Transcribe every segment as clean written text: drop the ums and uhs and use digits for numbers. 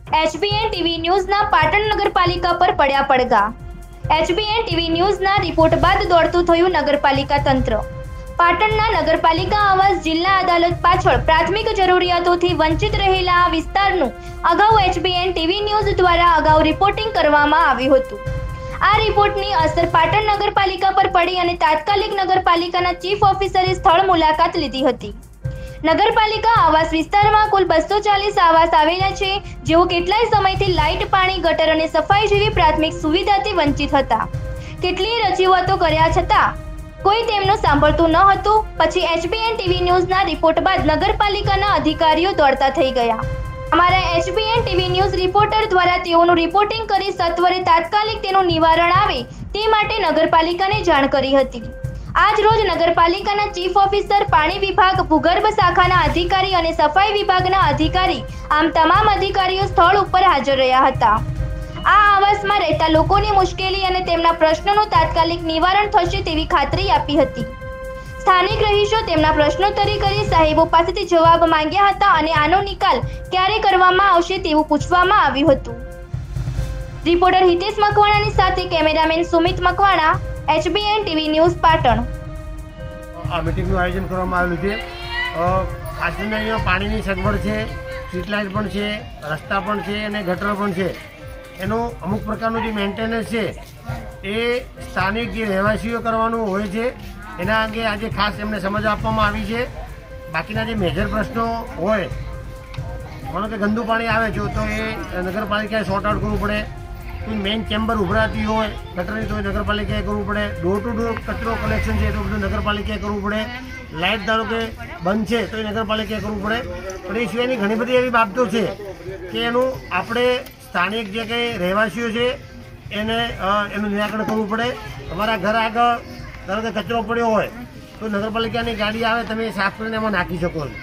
HBN TV ન્યૂઝના Patan નગરપાલિકા પર પડ્યા પડઘા। HBN ટીવી ન્યૂઝના રિપોર્ટ બાદ દોડતું થયું નગરપાલિકા તંત્ર। પાટણના નગરપાલિકા આવાસ જિલ્લા અદાલત પાછળ પ્રાથમિક જરૂરિયાતોથી વંચિત રહેલા આ વિસ્તારનું અગાઉ HBN ટીવી ન્યૂઝ દ્વારા અગાઉ રિપોર્ટિંગ કરવામાં આવ્યું હતું। આ રિપોર્ટની અસર પાટણ નગરપાલિકા પર પડી અને તાત્કાલિક નગરપાલિકાના ચીફ ઓફિસરે સ્થળ મુલાકાત લીધી હતી। નગરપાલિકા આવાસ વિસ્તારમાં કુલ 240 આવાસ આવેલા છે, જેઓ કેટલાય સમયથી લાઇટ, પાણી, ગટર અને સફાઈ જેવી પ્રાથમિક સુવિધાથી વંચિત હતા। કેટલીય રજૂઆતો કર્યા છતાં કોઈ તેમનું સાંભળતું ન હતું। પછી HBN ટીવી ન્યૂઝના રિપોર્ટ બાદ નગરપાલિકાના અધિકારીઓ દોડતા થઈ ગયા। અમારા HBN ટીવી ન્યૂઝ રિપોર્ટર દ્વારા તેઓનું રિપોર્ટિંગ કરી સત્વરે તાત્કાલિક તેનું નિવારણ આવે તે માટે નગરપાલિકાને જાણ કરી હતી। આજ રોજ નગરપાલિકાના ચીફ ઓફિસર, પાણી વિભાગ, ભૂગર્ભ શાખાના અધિકારી અને સફાઈ વિભાગના અધિકારી આમ તમામ અધિકારીઓ સ્થળ ઉપર હાજર રહ્યા હતા। આ આવાસમાં રહેતા લોકોની મુશ્કેલી અને તેમના પ્રશ્નોનું તાત્કાલિક નિવારણ થશે તેવી ખાતરી આપી હતી। સ્થાનિક રહીશો તેમના પ્રશ્નોત્તરી કરી સાહેબો પાસેથી જવાબ માંગ્યા હતા અને આનો નિકાલ ક્યારે કરવામાં આવશે તેવું પૂછવામાં આવ્યું હતું। રિપોર્ટર હિતેશ મકવાણાની સાથે cameraman Sumit Makwana, HBN TV news Patan. આ મીટિંગનું આયોજન કરવામાં આવેલું છે। ખાસ કરીને અહીંયા પાણીની સગવડ છે, સ્ટ્રીટ લાઇટ પણ છે, રસ્તા પણ છે અને ગટર પણ છે। એનું અમુક પ્રકારનું જે મેન્ટેનન્સ છે એ સ્થાનિક જે રહેવાસીઓ કરવાનું હોય છે, એના અંગે આજે ખાસ એમને સમજ આપવામાં આવી છે। બાકીના જે મેજર પ્રશ્નો હોય, માનો કે ગંદુ પાણી આવે છે તો એ નગરપાલિકાએ સોર્ટ આઉટ કરવું પડે। કોઈ મેઇન ચેમ્બર ઉભરાતી હોય ગટરની તો નગરપાલિકાએ કરવું પડે। ડોર ટુ ડોર કચરો કલેક્શન છે તો બધું નગરપાલિકાએ કરવું પડે। લાઇટ ધારો કે બંધ છે તો એ નગરપાલિકાએ કરવું પડે। પણ એ સિવાયની ઘણી બધી એવી બાબતો છે કે એનું આપણે સ્થાનિક જે કંઈ રહેવાસીઓ છે એને એનું નિરાકરણ કરવું પડે। તમારા ઘર આગળ ધારો કે કચરો પડ્યો હોય તો નગરપાલિકાની ગાડી આવે, તમે સાફ કરીને એમાં નાખી શકો છો।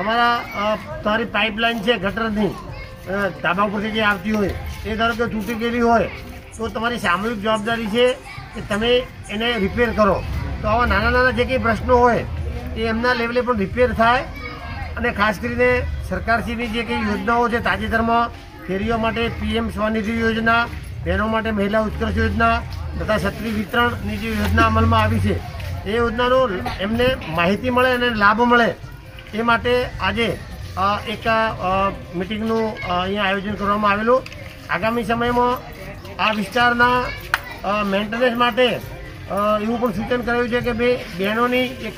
તમારી પાઇપલાઇન છે ગટરની ધાબા ઉપરથી જે આવતી હોય એ ધારો કે તૂટી ગયેલી હોય તો તમારી સામૂહિક જવાબદારી છે કે તમે એને રિપેર કરો। તો આવા નાના નાના જે કંઈ પ્રશ્નો હોય એ એમના લેવલે પણ રિપેર થાય। અને ખાસ કરીને સરકારશ્રીની જે કંઈ યોજનાઓ છે, તાજેતરમાં ફેરીઓ માટે PM સ્વનિધિ યોજના, બહેનો માટે મહિલા ઉત્કર્ષ યોજના તથા છત્રી વિતરણની જે યોજના અમલમાં આવી છે એ યોજનાનો એમને માહિતી મળે અને લાભ મળે એ માટે આજે એક મિટિંગનું અહીંયા આયોજન કરવામાં આવેલું। આગામી સમયમાં આ વિસ્તારના મેન્ટેનન્સ માટે એવું પણ સૂચન કરાયું છે કે બહેનોની એક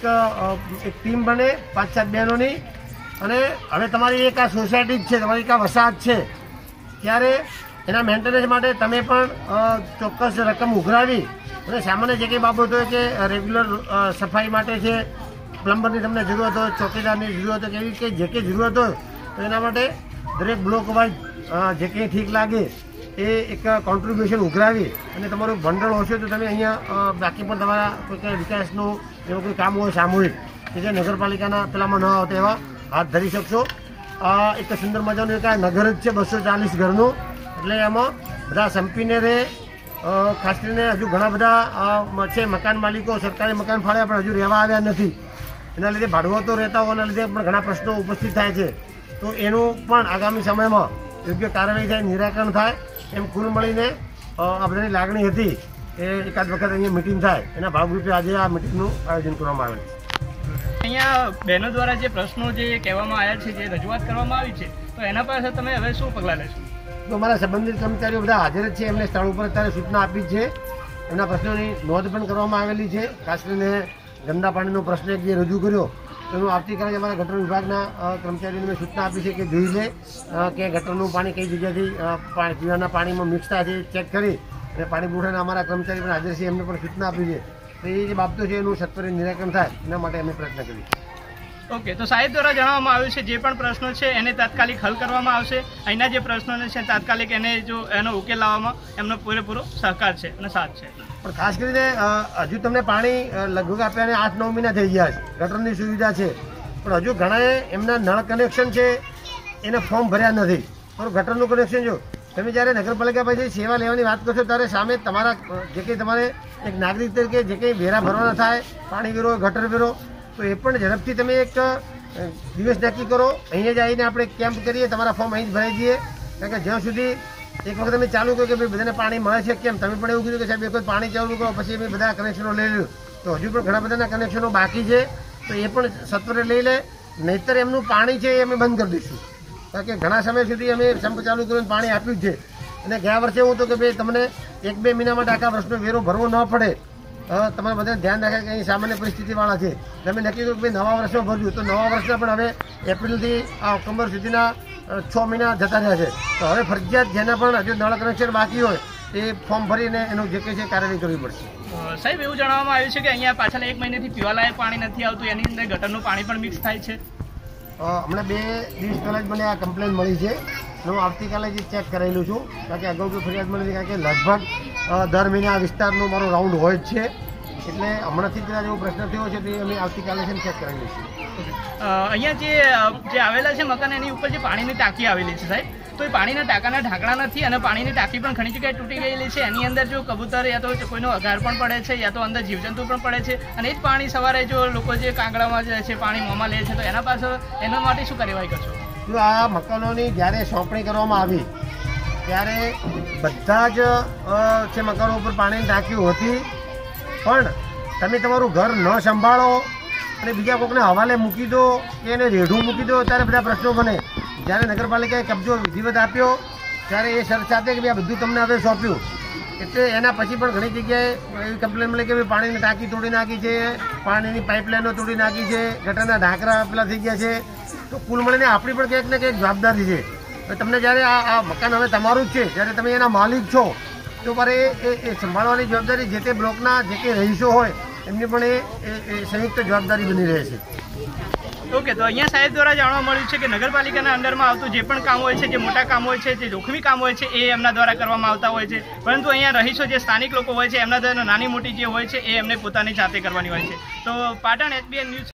ટીમ બને, 5-7 બહેનોની। અને હવે તમારી એક આ સોસાયટી જ છે, તમારી એક આ વસાહત છે, ત્યારે એના મેન્ટેનન્સ માટે તમે પણ ચોક્કસ રકમ ઉઘરાવી અને સામાન્ય જે કંઈ બાબતો હોય કે રેગ્યુલર સફાઈ માટે છે, પ્લમ્બરની તમને જરૂરત હોય, ચોકીદારની જરૂરત હોય, એવી કંઈ જે કંઈ જરૂરત હોય તો એના માટે દરેક બ્લોક વાઇઝ જે કંઈ ઠીક લાગે એ એક કોન્ટ્રીબ્યુશન ઉઘરાવી અને તમારું ભંડોળ હશે તો તમે અહીંયા બાકી પણ તમારા કોઈ કંઈ વિકાસનું એવું કોઈ કામ હોય સામૂહિક કે જે નગરપાલિકાના પેલામાં ન આવતા એવા હાથ ધરી શકશો। એક સુંદર મજાનું એક આ નગર જ છે 240 ઘરનું, એટલે એમાં બધા સંપીને રહે। ખાસ કરીને હજુ ઘણા બધા છે મકાન માલિકો, સરકારી મકાન ફાળ્યા પણ હજુ રહેવા આવ્યા નથી। એના લીધે ભાડુઆતો રહેતા હોવાના લીધે પણ ઘણા પ્રશ્નો ઉપસ્થિત થાય છે। તો એનું પણ આગામી સમયમાં યોગ્ય કાર્યવાહી થાય, નિરાકરણ થાય, એમ કુલ મળીને આ બધાની લાગણી હતી એ એકાદ વખત અહીંયા મિટિંગ થાય એના ભાગરૂપે આજે આ મિટિંગનું આયોજન કરવામાં આવેલ છે। અહીંયા બહેનો દ્વારા જે પ્રશ્નો જે કહેવામાં આવ્યા છે, જે રજૂઆત કરવામાં આવી છે, તો એના પાસે તમે હવે શું પગલાં લેશો? તો અમારા સંબંધિત કર્મચારીઓ બધા હાજર જ છે, એમને સ્થળ ઉપર અત્યારે સૂચના આપી છે। એમના પ્રશ્નોની નોંધ પણ કરવામાં આવેલી છે। ખાસ કરીને ગંદા પાણીનો પ્રશ્ન એક જે રજૂ કર્યો એનું આવતીકાલે અમારા ગટર વિભાગના કર્મચારીઓને મેં સૂચના આપી છે કે જોઈ લે કે ગટરનું પાણી કઈ જગ્યાથી પીવાના પાણીમાં મિક્સ થાય છે ચેક કરી અને પાણી પુરવઠાના અમારા કર્મચારી પણ હાજર છે, એમને પણ સૂચના આપી છે। તો એ જે બાબતો છે એનું સત્વરે નિરાકરણ થાય એના માટે અમે પ્રયત્ન કરીએ। ઓકે, તો સાહેબ દ્વારા જણાવવામાં આવ્યું છે જે પણ પ્રશ્નો છે એને તાત્કાલિક હલ કરવામાં આવશે। અહીંના જે પ્રશ્નોને છે તાત્કાલિક એનો ઉકેલ લાવવામાં એમનો પૂરેપૂરો સહકાર છે અને સાથ છે। પણ ખાસ કરીને હજુ તમને પાણી લગભગ આપ્યાને 8-9 મહિના થઈ ગયા છે, ગટરની સુવિધા છે, પણ હજુ ઘણાએ એમના નળ કનેક્શન છે એને ફોર્મ ભર્યા નથી। પણ ગટરનું કનેક્શન જો તમે જ્યારે નગરપાલિકા પાસે સેવા લેવાની વાત કરશો ત્યારે સામે તમારા જે કંઈ તમારે એક નાગરિક તરીકે જે કંઈ વેરા ભરવાના થાય, પાણી વેરો, ગટર વેરો, તો એ પણ ઝડપથી તમે એક દિવસ નક્કી કરો, અહીંયા જ આવીને આપણે કેમ્પ કરીએ, તમારા ફોર્મ અહીં જ ભરાઈ દઈએ। કારણ કે જ્યાં સુધી એક વખત અમે ચાલુ કર્યું કે ભાઈ બધાને પાણી મળે છે કેમ, તમે પણ એવું કીધું કે સાહેબ એક વખત પાણી ચાલુ કરો પછી અમે બધા કનેક્શનો લઈ લીધું, તો હજુ પણ ઘણા બધાના કનેક્શનો બાકી છે, તો એ પણ સત્વરે લઈ લે, નહીંતર એમનું પાણી છે એ અમે બંધ કરી દઈશું. કારણ કે ઘણા સમય સુધી અમે સંપ ચાલુ કરીને પાણી આપ્યું જ છે, અને ગયા વર્ષે એવું હતું કે ભાઈ તમને 1-2 મહિનામાં આખા વર્ષનો વેરો ભરવો ન પડે, તમારે બધાને ધ્યાન રાખે કે અહીં સામાન્ય પરિસ્થિતિવાળા છે, તમે નક્કી કર્યું કે ભાઈ નવા વર્ષમાં ભરજો, તો નવા વર્ષના પણ હવે એપ્રિલથી ઓક્ટોબર સુધીના 6 મહિના જતા રહ્યા છે, તો હવે ફરજિયાત જેના પણ હજુ નળ કનેક્શન બાકી હોય એ ફોર્મ ભરીને એનું જે કંઈ છે કાર્યવાહી કરવી પડશે. સાહેબ એવું જણાવવામાં આવ્યું છે કે અહીંયા પાછળ 1 મહિનાથી પીવાલાયક પાણી નથી આવતું, એની અંદર ગટરનું પાણી પણ મિક્સ થાય છે. હમણાં 2 દિવસ પહેલાં જ મને આ કમ્પ્લેન મળી છે, હું આવતીકાલે જ ચેક કરેલું છું, કારણ કે અગાઉ કોઈ ફરિયાદ મળી હતી, કારણ કે લગભગ દર મહિને આ વિસ્તારનો મારો રાઉન્ડ હોય જ છે, એટલે હમણાંથી કદાચ એવો પ્રશ્ન થયો છે તો અમે આવતીકાલે છે ચેક કરેલું છે. અહીંયા જે આવેલા છે મકાન એની ઉપર જે પાણીની ટાંકી આવેલી છે સાહેબ, તો એ પાણીના ટાંકાના ઢાંકણા નથી અને પાણીની ટાંકી પણ ઘણી જગ્યાએ તૂટી ગયેલી છે, એની અંદર જો કબૂતર યા તો કોઈનો અઘાર પણ પડે છે યા તો અંદર જીવજંતુ પણ પડે છે, અને એ જ પાણી સવારે જો લોકો જે કાંગડામાં જાય છે પાણી મોંમાં લે છે, તો એના પાછળ એના માટે શું કાર્યવાહી કરશો? જો આ મકાનોની જ્યારે સોંપણી કરવામાં આવી ત્યારે બધા જ છે મકાનો ઉપર પાણીની ટાંકીઓ હતી, પણ તમે તમારું ઘર ન સંભાળો અને બીજા કોઈકને હવાલે મૂકી દો કે એને રેઢું મૂકી દો ત્યારે બધા પ્રશ્નો બને. જ્યારે નગરપાલિકાએ કબજો વિધિવત આપ્યો ત્યારે એ શરત સાથે કે ભાઈ આ બધું તમને હવે સોંપ્યું, એટલે એના પછી પણ ઘણી જગ્યાએ એવી કમ્પ્લેન મળી કે ભાઈ પાણીની ટાંકી તોડી નાખી છે, પાણીની પાઇપલાઇનો તોડી નાખી છે, ગટરના ઢાંકરા પેલા થઈ ગયા છે, તો કુલ મળીને આપણી પણ ક્યાંક ને ક્યાંક જવાબદારી છે. તમને જ્યારે આ મકાન હવે તમારું જ છે, જ્યારે તમે એના માલિક છો, તો મારે એ સંભાળવાની જવાબદારી જે તે બ્લોકના જે તે રહીશો હોય એમની પણ એ સંયુક્ત જવાબદારી બની રહે છે. ઓકે, તો અહીંયા સાહેબ દ્વારા જાણવા મળ્યું છે કે નગરપાલિકાના અંડરમાં આવતું જે પણ કામ હોય છે, જે મોટા કામ હોય છે, જે જોખમી કામ હોય છે એ એમના દ્વારા કરવામાં આવતા હોય છે, પરંતુ અહીંયા રહીશો જે સ્થાનિક લોકો હોય છે એમના દ્વારા નાની મોટી જે હોય છે એ એમને પોતાની જાતે કરવાની હોય છે. તો પાટણ SBN ન્યૂઝ